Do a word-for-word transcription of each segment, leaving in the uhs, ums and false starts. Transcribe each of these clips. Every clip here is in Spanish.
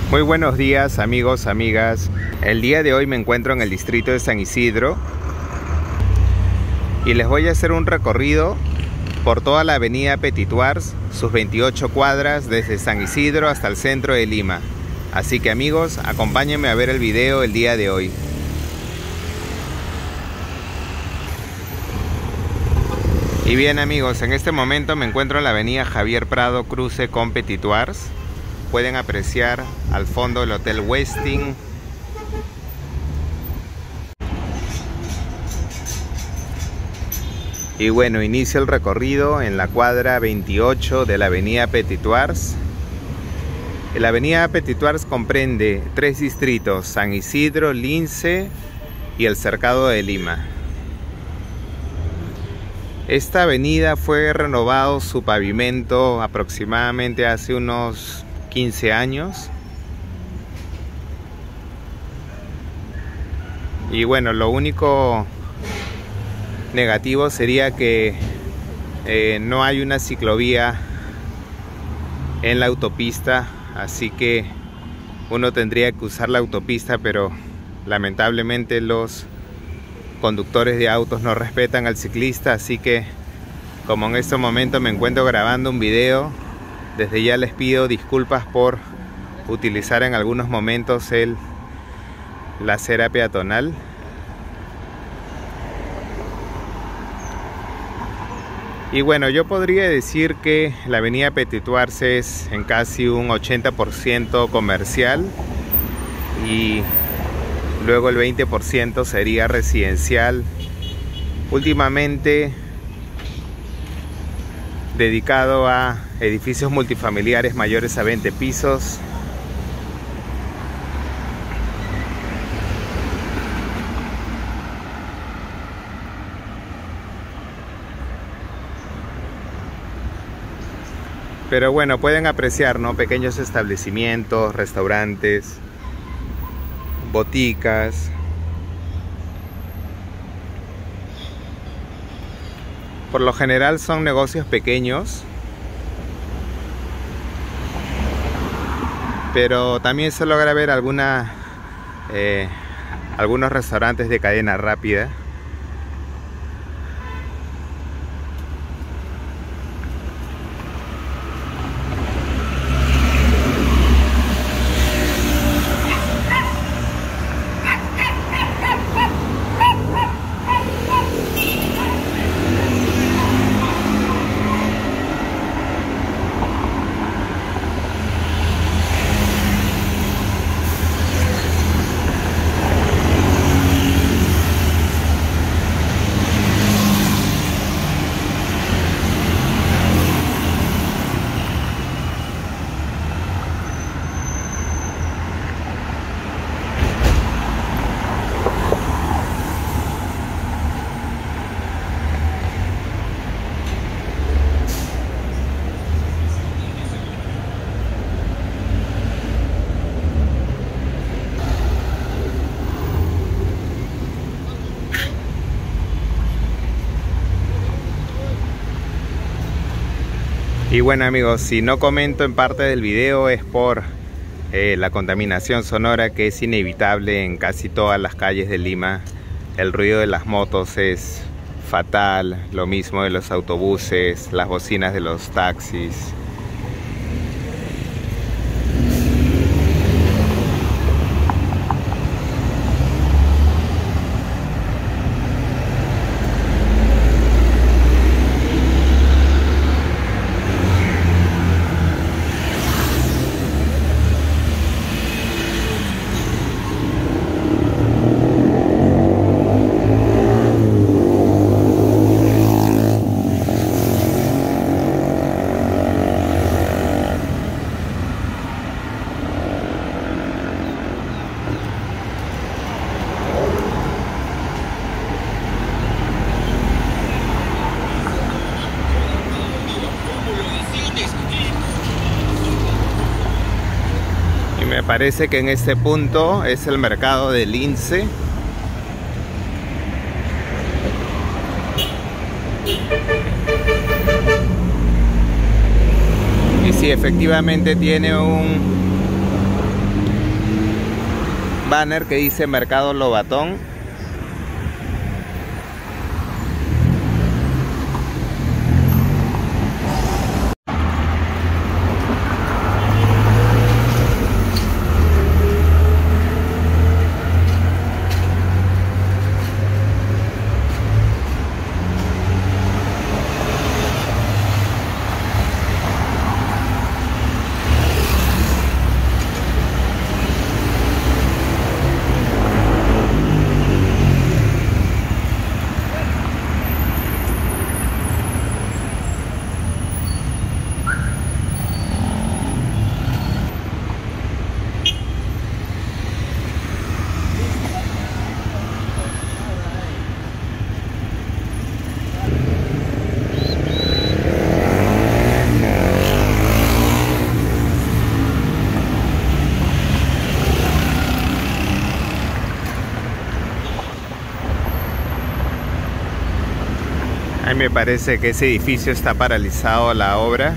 Muy buenos días amigos, amigas. El día de hoy me encuentro en el distrito de San Isidro y les voy a hacer un recorrido por toda la avenida Petituars, sus veintiocho cuadras desde San Isidro hasta el centro de Lima. Así que amigos, acompáñenme a ver el video el día de hoy. Y bien amigos, en este momento me encuentro en la avenida Javier Prado, cruce con Petituars. Pueden apreciar al fondo el Hotel Westin. Y bueno, inicio el recorrido en la cuadra veintiocho de la avenida Petituars. La avenida Petituars comprende tres distritos: San Isidro, Lince y el Cercado de Lima. Esta avenida fue renovado su pavimento aproximadamente hace unos quince años. Y bueno, lo único negativo sería que eh, no hay una ciclovía en la autopista, así que uno tendría que usar la autopista, pero lamentablemente los conductores de autos no respetan al ciclista, así que como en este momento me encuentro grabando un video, desde ya les pido disculpas por utilizar en algunos momentos el, la acera peatonal. Y bueno, yo podría decir que la avenida Petituars es en casi un ochenta por ciento comercial y luego el veinte por ciento sería residencial, últimamente dedicado a edificios multifamiliares mayores a veinte pisos. Pero bueno, pueden apreciar, ¿no?, pequeños establecimientos, restaurantes, boticas. Por lo general son negocios pequeños, pero también se logra ver alguna, eh, algunos restaurantes de cadena rápida. Y bueno amigos, si no comento en parte del video es por eh, la contaminación sonora que es inevitable en casi todas las calles de Lima. El ruido de las motos es fatal, lo mismo de los autobuses, las bocinas de los taxis. Me parece que en este punto es el mercado de Lince. Y sí, efectivamente tiene un banner que dice Mercado Lobatón. A mí me parece que ese edificio está paralizado la obra.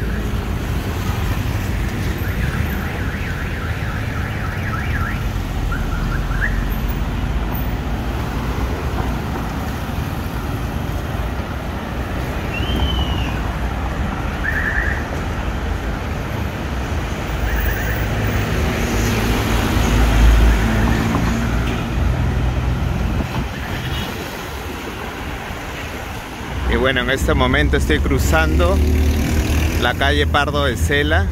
Y bueno, en este momento estoy cruzando la calle Pardo de Cela.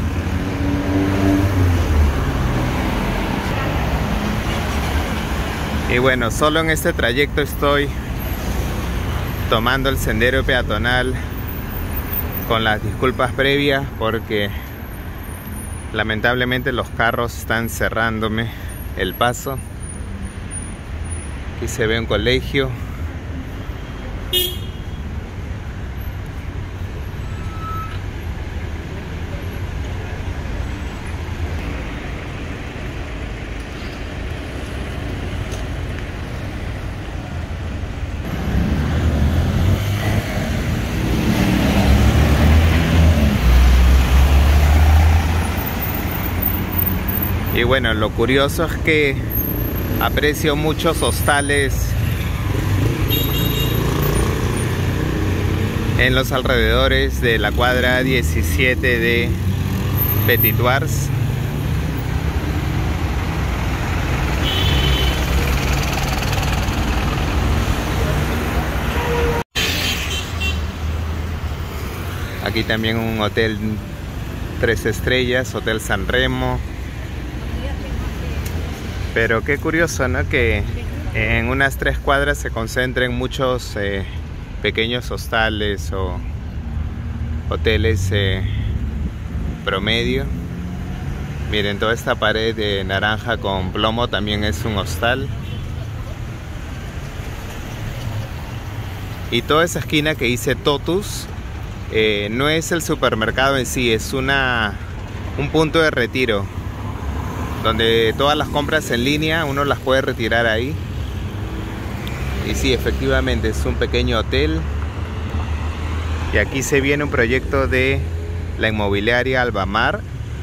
Y bueno, solo en este trayecto estoy tomando el sendero peatonal con las disculpas previas porque lamentablemente los carros están cerrándome el paso. Aquí se ve un colegio. Y bueno, lo curioso es que aprecio muchos hostales en los alrededores de la cuadra diecisiete de Petitoires. Aquí también un hotel tres estrellas, Hotel San Remo. Pero qué curioso, ¿no? Que en unas tres cuadras se concentren muchos eh, pequeños hostales o hoteles eh, promedio. Miren, toda esta pared de naranja con plomo también es un hostal. Y toda esa esquina que dice Totus eh, no es el supermercado en sí, es una, un punto de retiro, donde todas las compras en línea uno las puede retirar ahí. Y sí, efectivamente es un pequeño hotel. Y aquí se viene un proyecto de la inmobiliaria Albamar.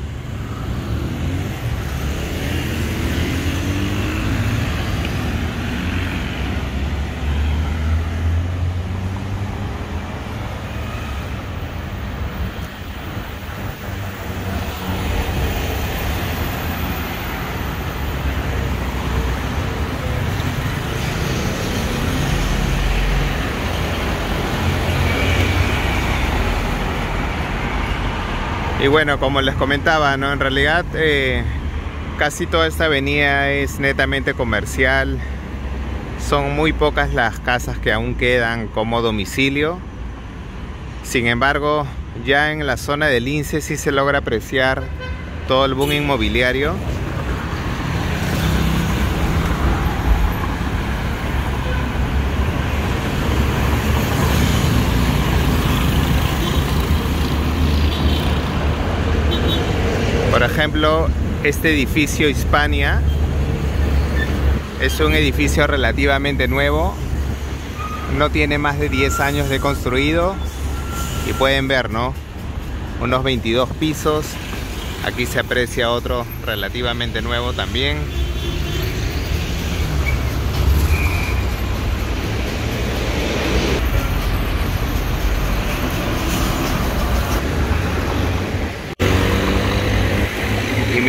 Y bueno, como les comentaba, ¿no? En realidad eh, casi toda esta avenida es netamente comercial. Son muy pocas las casas que aún quedan como domicilio. Sin embargo, ya en la zona del Lince sí se logra apreciar todo el boom inmobiliario. Por ejemplo, este edificio Hispania es un edificio relativamente nuevo, no tiene más de diez años de construido y pueden ver, ¿no? Unos veintidós pisos. Aquí se aprecia otro relativamente nuevo también.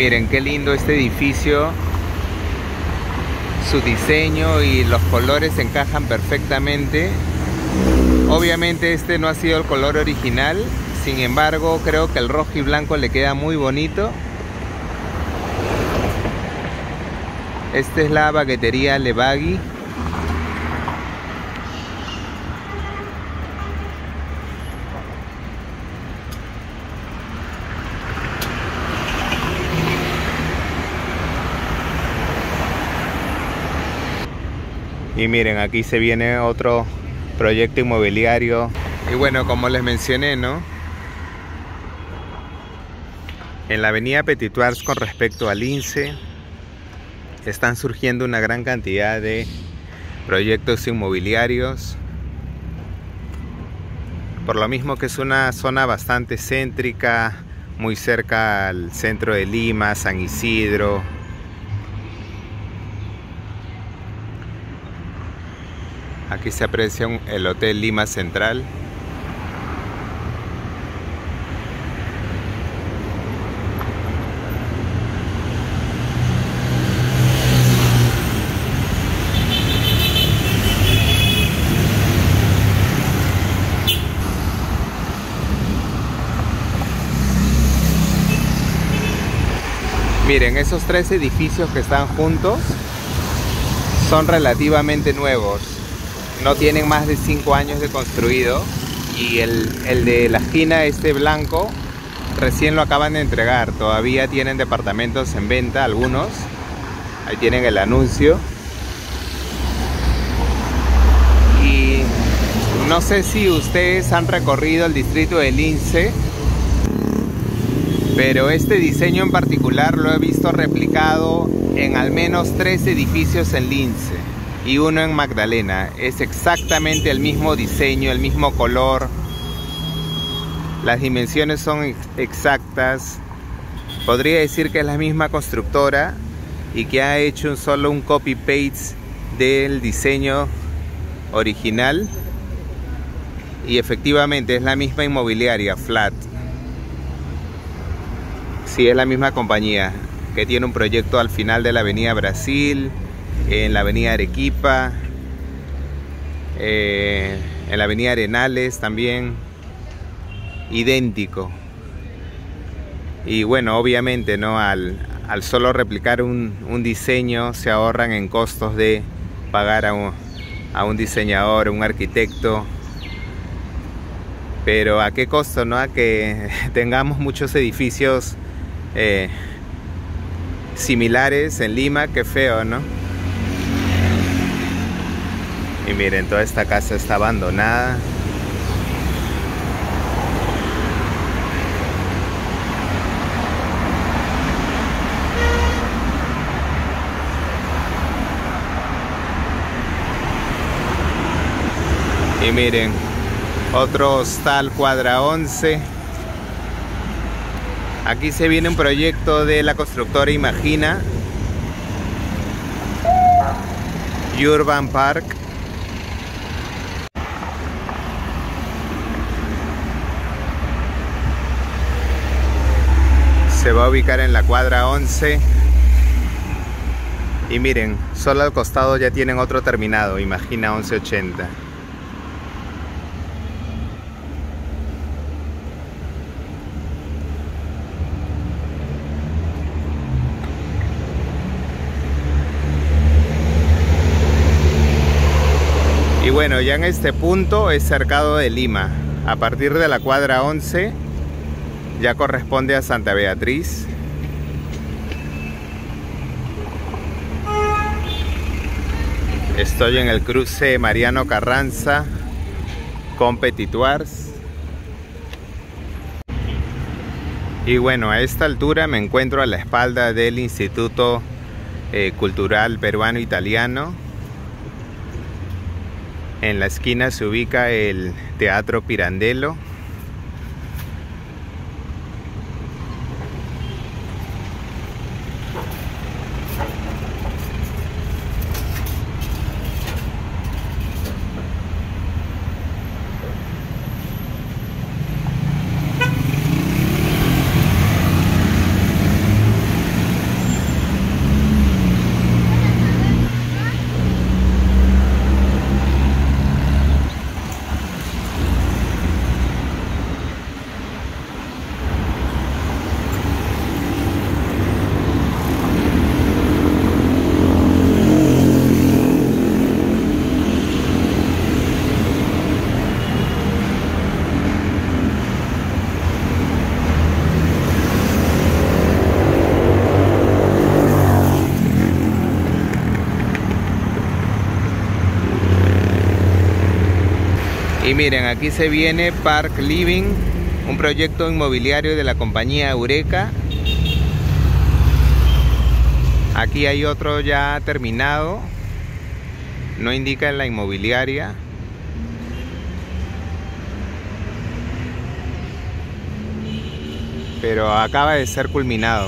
miren qué lindo este edificio. Su diseño y los colores encajan perfectamente. Obviamente este no ha sido el color original, sin embargo creo que el rojo y blanco le queda muy bonito. Esta es la baguetería Levagui. Y miren, aquí se viene otro proyecto inmobiliario. Y bueno, como les mencioné, ¿no? En la avenida Petitoars, con respecto al Lince, están surgiendo una gran cantidad de proyectos inmobiliarios. Por lo mismo que es una zona bastante céntrica, muy cerca al centro de Lima, San Isidro. Aquí se aprecia un, el Hotel Lima Central. Miren, esos tres edificios que están juntos son relativamente nuevos. No tienen más de cinco años de construido. Y el, el de la esquina, este blanco, recién lo acaban de entregar. Todavía tienen departamentos en venta, algunos. Ahí tienen el anuncio. Y no sé si ustedes han recorrido el distrito de Lince, pero este diseño en particular lo he visto replicado en al menos tres edificios en Lince y uno en Magdalena. Es exactamente el mismo diseño, el mismo color. Las dimensiones son ex exactas. Podría decir que es la misma constructora y que ha hecho un solo un copy-paste del diseño original. Y efectivamente es la misma inmobiliaria, Flat. Sí, es la misma compañía que tiene un proyecto al final de la avenida Brasil, en la avenida Arequipa, eh, en la avenida Arenales también, idéntico. Y bueno, obviamente, ¿no? Al, al solo replicar un, un diseño se ahorran en costos de pagar a un, a un diseñador, un arquitecto. Pero ¿a qué costo, no? A que tengamos muchos edificios eh, similares en Lima. Qué feo, ¿no? Y miren, toda esta casa está abandonada. Y miren, otro hostal Cuadra once. Aquí se viene un proyecto de la constructora Imagina, Urban Park. Se va a ubicar en la Cuadra once. Y miren, solo al costado ya tienen otro terminado, Imagina once ochenta. Y bueno, ya en este punto es cercado de Lima. A partir de la Cuadra once ya corresponde a Santa Beatriz. Estoy en el cruce Mariano Carranza con Petitoars. Y bueno, a esta altura me encuentro a la espalda del Instituto eh, Cultural Peruano Italiano. En la esquina se ubica el Teatro Pirandello. Y miren, aquí se viene Park Living, un proyecto inmobiliario de la compañía Eureka. Aquí hay otro ya terminado, no indica en la inmobiliaria. Pero acaba de ser culminado.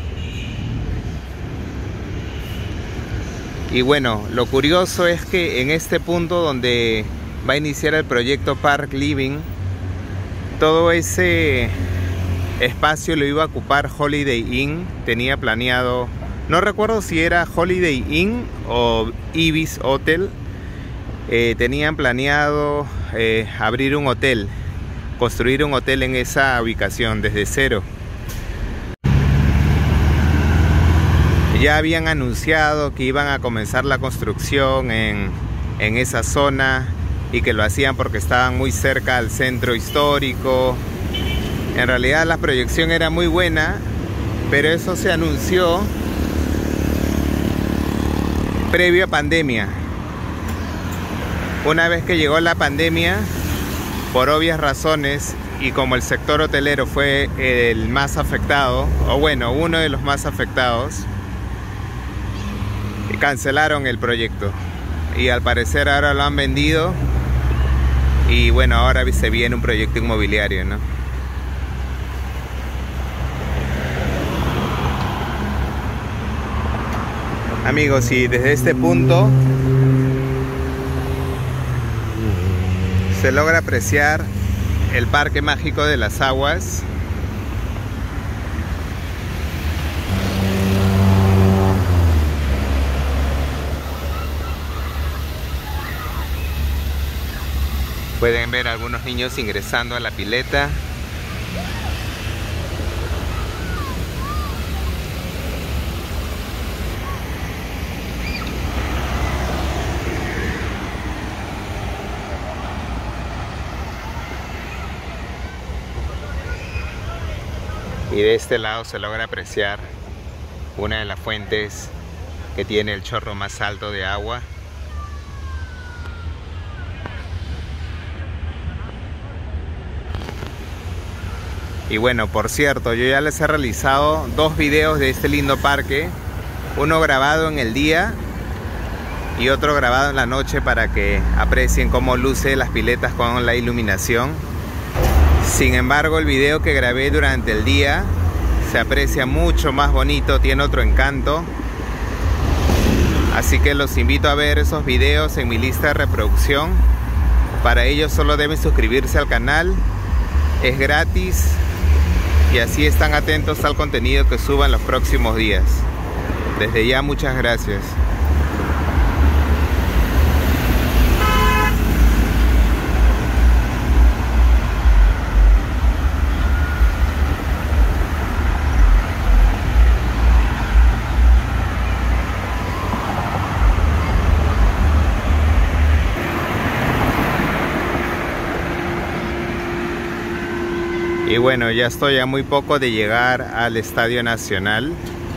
Y bueno, lo curioso es que en este punto donde va a iniciar el proyecto Park Living, todo ese espacio lo iba a ocupar Holiday Inn. Tenía planeado, no recuerdo si era Holiday Inn o Ibis Hotel. Eh, tenían planeado eh, abrir un hotel, construir un hotel en esa ubicación desde cero. Ya habían anunciado que iban a comenzar la construcción en, en esa zona y que lo hacían porque estaban muy cerca al centro histórico. En realidad la proyección era muy buena, pero eso se anunció previo a pandemia. Una vez que llegó la pandemia, por obvias razones, y como el sector hotelero fue el más afectado, o bueno, uno de los más afectados, cancelaron el proyecto. Y al parecer ahora lo han vendido. Y bueno, ahora se viene un proyecto inmobiliario, ¿no? Amigos, y desde este punto se logra apreciar el Parque Mágico de las Aguas. Pueden ver algunos niños ingresando a la pileta. Y de este lado se logra apreciar una de las fuentes que tiene el chorro más alto de agua. Y bueno, por cierto, yo ya les he realizado dos videos de este lindo parque. Uno grabado en el día y otro grabado en la noche para que aprecien cómo luce las piletas con la iluminación. Sin embargo, el video que grabé durante el día se aprecia mucho más bonito, tiene otro encanto. Así que los invito a ver esos videos en mi lista de reproducción. Para ello solo deben suscribirse al canal, es gratis. Y así están atentos al contenido que suba en los próximos días. Desde ya, muchas gracias. Y bueno, ya estoy a muy poco de llegar al Estadio Nacional.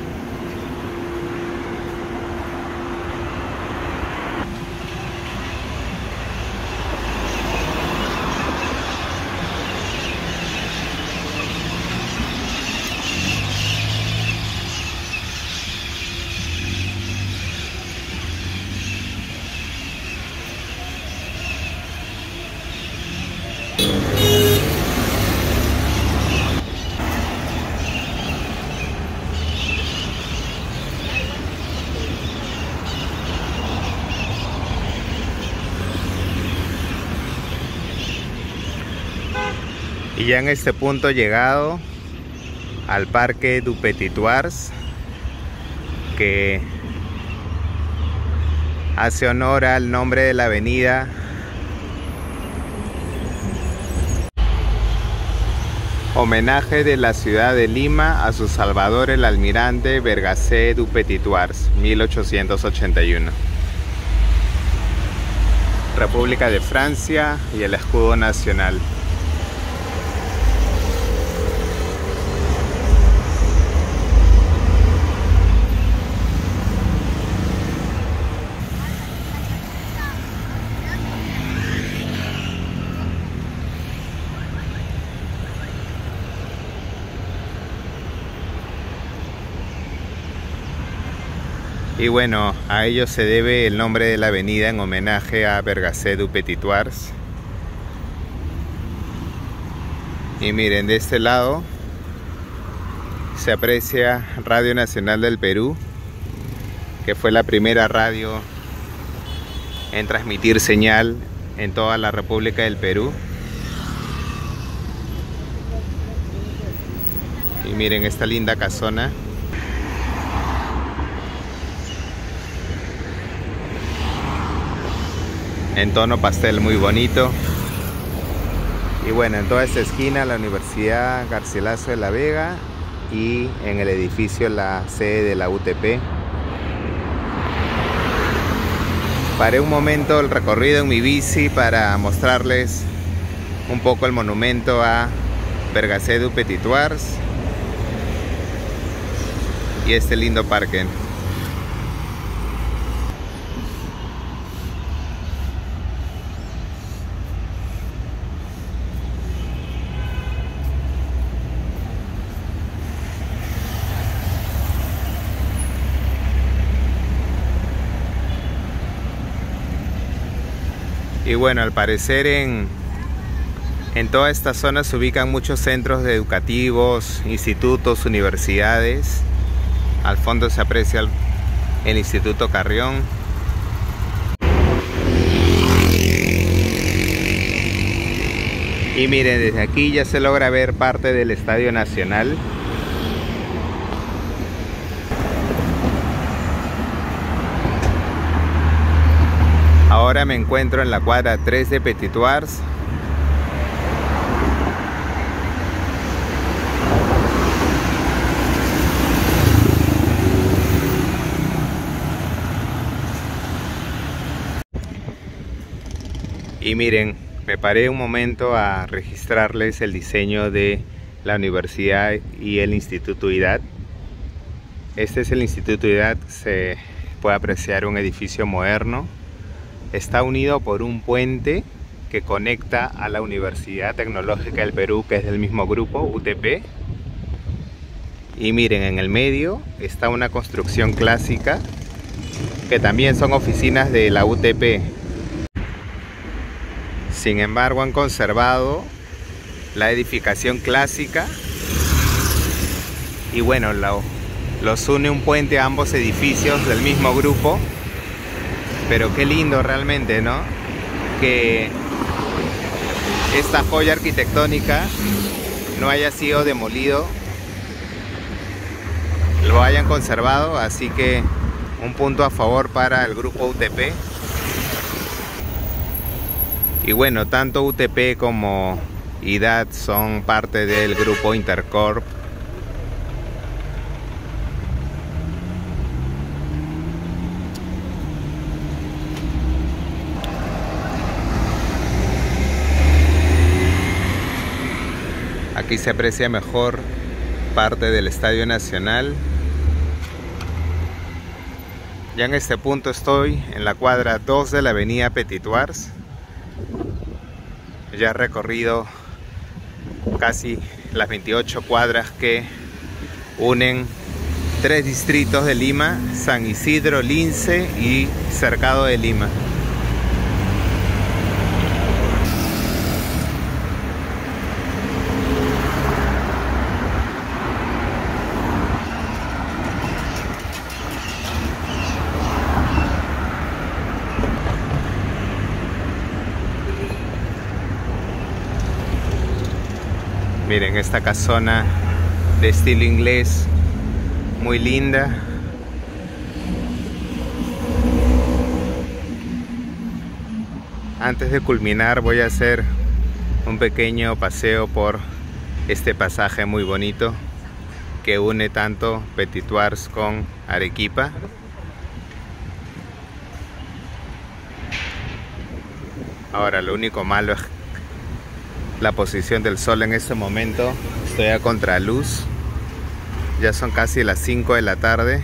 Y ya en este punto llegado al Parque du Petit-Thouars, que hace honor al nombre de la avenida homenaje de la ciudad de Lima a su salvador, el almirante Vergacé du Petit-Thouars, mil ochocientos ochenta y uno. República de Francia y el escudo nacional. Y bueno, a ello se debe el nombre de la avenida en homenaje a Vergacé du Petitoires. Y miren, de este lado se aprecia Radio Nacional del Perú, que fue la primera radio en transmitir señal en toda la República del Perú. Y miren esta linda casona. En tono pastel, muy bonito. Y bueno, en toda esta esquina la Universidad Garcilaso de la Vega y en el edificio la sede de la U T P. Paré un momento el recorrido en mi bici para mostrarles un poco el monumento a Vergacé du Petitoires y este lindo parque. Y bueno, al parecer en, en toda esta zona se ubican muchos centros educativos, institutos, universidades. Al fondo se aprecia el, el Instituto Carrión. Y miren, desde aquí ya se logra ver parte del Estadio Nacional. Ahora me encuentro en la cuadra tres de Petitoires. Y miren, me paré un momento a registrarles el diseño de la universidad y el Instituto IDAD. Este es el Instituto IDAD, se puede apreciar un edificio moderno. Está unido por un puente que conecta a la Universidad Tecnológica del Perú, que es del mismo grupo, U T P. Y miren, en el medio está una construcción clásica, que también son oficinas de la U T P. Sin embargo, han conservado la edificación clásica. Y bueno, lo, los une un puente a ambos edificios del mismo grupo. Pero qué lindo realmente, ¿no? Que esta joya arquitectónica no haya sido demolido, lo hayan conservado, así que un punto a favor para el grupo U T P. Y bueno, tanto U T P como IDAD son parte del grupo Intercorp. Aquí se aprecia mejor parte del Estadio Nacional. Ya en este punto estoy en la cuadra dos de la avenida Petitoires. Ya he recorrido casi las veintiocho cuadras que unen tres distritos de Lima: San Isidro, Lince y Cercado de Lima. Miren esta casona de estilo inglés, muy linda. Antes de culminar voy a hacer un pequeño paseo por este pasaje muy bonito que une tanto Petitoires con Arequipa. Ahora, lo único malo es la posición del sol en este momento. Estoy a contraluz. Ya son casi las cinco de la tarde.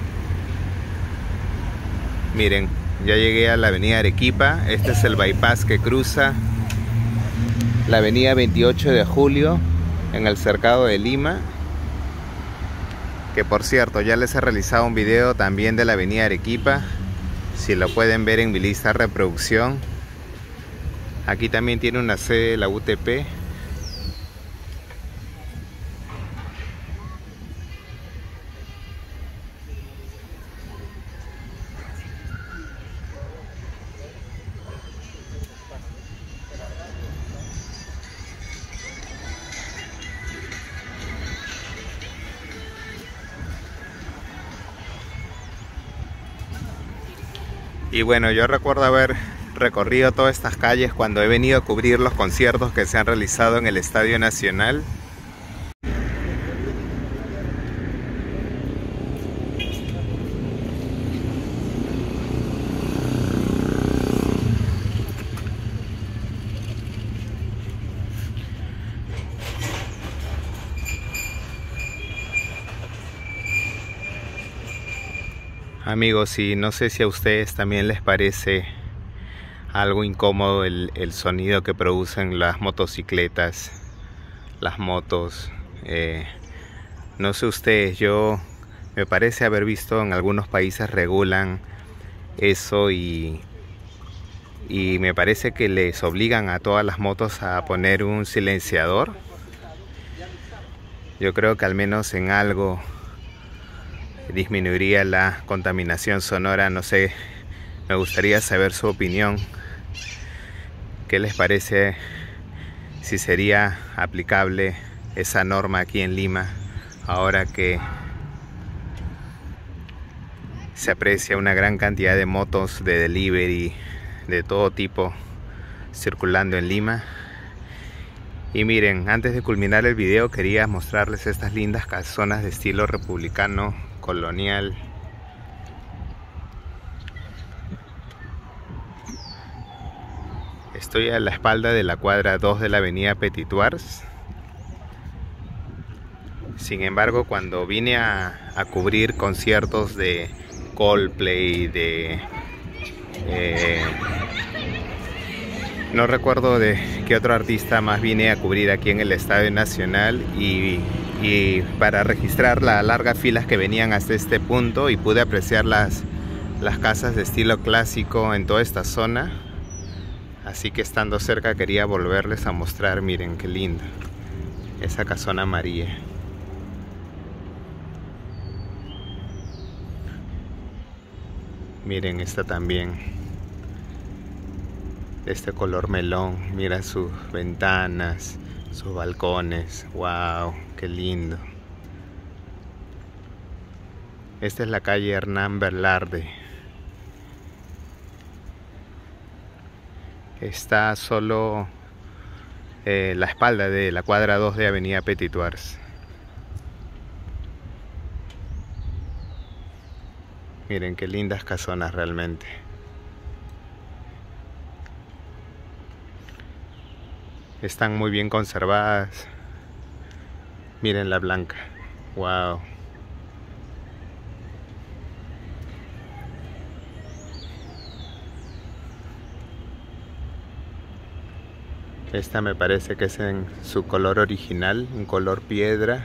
Miren, ya llegué a la avenida Arequipa. Este es el bypass que cruza la avenida veintiocho de julio en el Cercado de Lima. Que por cierto, ya les he realizado un video también de la avenida Arequipa, si lo pueden ver en mi lista de reproducción. Aquí también tiene una sede de la U T P. Y bueno, yo recuerdo haber recorrido todas estas calles cuando he venido a cubrir los conciertos que se han realizado en el Estadio Nacional. Amigos, y no sé si a ustedes también les parece algo incómodo el, el sonido que producen las motocicletas, las motos. Eh, no sé ustedes, yo me parece haber visto en algunos países regulan eso y, y me parece que les obligan a todas las motos a poner un silenciador. Yo creo que al menos en algo disminuiría la contaminación sonora. No sé, me gustaría saber su opinión. ¿Qué les parece si sería aplicable esa norma aquí en Lima ahora que se aprecia una gran cantidad de motos de delivery de todo tipo circulando en Lima? Y miren, antes de culminar el video quería mostrarles estas lindas casonas de estilo republicano colonial. Estoy a la espalda de la cuadra dos de la avenida Petit Thouars. Sin embargo, cuando vine a, a cubrir conciertos de Coldplay, de eh, no recuerdo de qué otro artista más vine a cubrir aquí en el Estadio Nacional, y, y para registrar las largas filas que venían hasta este punto, y pude apreciar las, las casas de estilo clásico en toda esta zona. Así que estando cerca quería volverles a mostrar. Miren qué linda esa casona amarilla. Miren esta también, este color melón. Mira sus ventanas, sus balcones. Wow, qué lindo. Esta es la calle Hernán Velarde. Está solo eh, la espalda de la cuadra dos de avenida Petit Thouars. Miren qué lindas casonas realmente. Están muy bien conservadas. Miren la blanca. Wow. Esta me parece que es en su color original, un color piedra.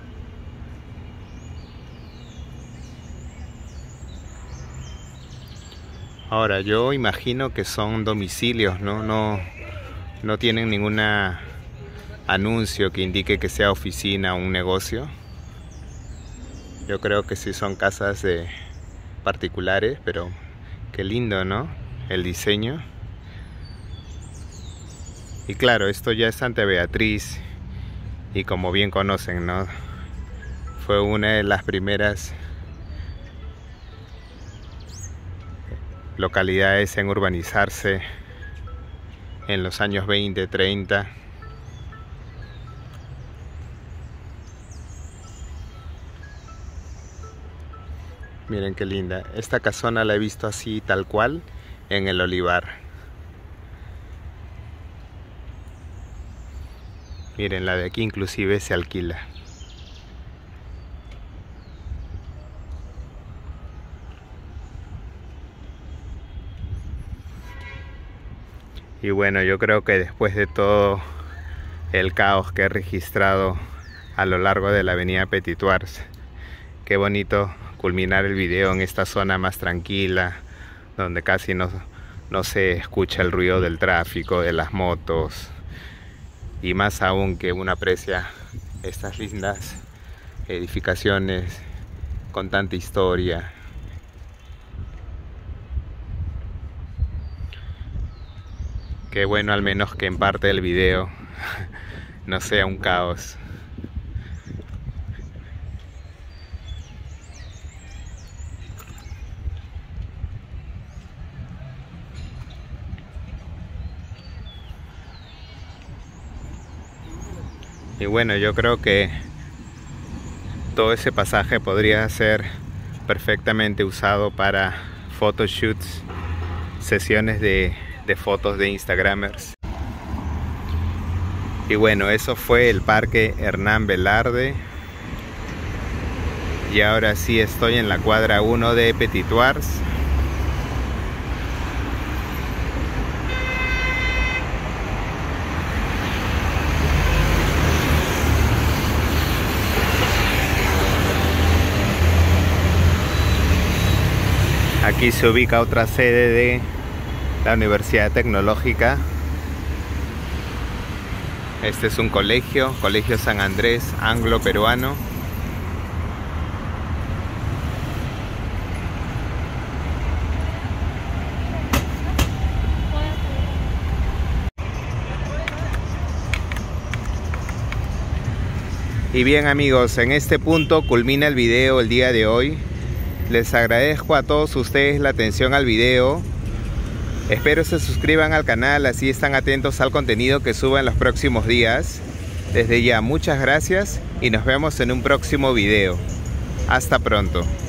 Ahora, yo imagino que son domicilios, ¿no? No, no tienen ningún anuncio que indique que sea oficina o un negocio. Yo creo que sí son casas de particulares, pero qué lindo, ¿no? El diseño. Y claro, esto ya es Santa Beatriz, y como bien conocen, ¿no? Fue una de las primeras localidades en urbanizarse en los años veinte, treinta. Miren qué linda. Esta casona la he visto así tal cual en el Olivar. Miren, la de aquí inclusive se alquila. Y bueno, yo creo que después de todo el caos que he registrado a lo largo de la avenida Petit Thouars, Qué bonito culminar el video en esta zona más tranquila, donde casi no, no se escucha el ruido del tráfico, de las motos, y más aún que uno aprecia estas lindas edificaciones con tanta historia. Qué bueno al menos que en parte del video no sea un caos. Y bueno, yo creo que todo ese pasaje podría ser perfectamente usado para photoshoots, sesiones de, de fotos de Instagramers. Y bueno, eso fue el Parque Hernán Velarde. Y ahora sí estoy en la cuadra uno de Petitoirs. Aquí se ubica otra sede de la Universidad Tecnológica. Este es un colegio, Colegio San Andrés Anglo-Peruano. Y bien amigos, en este punto culmina el video el día de hoy. Les agradezco a todos ustedes la atención al video. Espero se suscriban al canal, así están atentos al contenido que suba en los próximos días. Desde ya, muchas gracias y nos vemos en un próximo video. Hasta pronto.